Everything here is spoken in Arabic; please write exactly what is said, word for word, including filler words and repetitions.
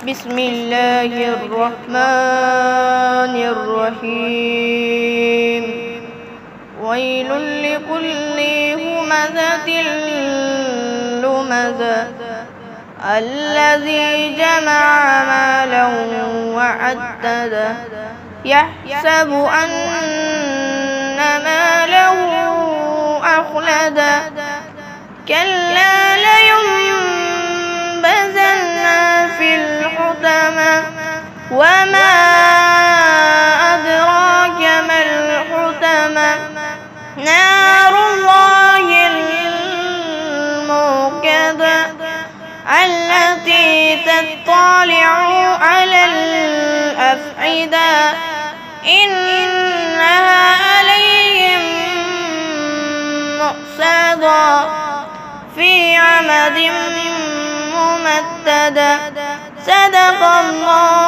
بسم الله الرحمن الرحيم ويل لكل همزة لمزة الذي جمع مالا وعدده يحسب أن ماله أخلده كلا لينبذن في الحطمة وما أدراك ما الحطمة نار الله الموقدة التي تطلع على الأفئدة إنها عليهم مؤصدة في عمد ممددة صدق الله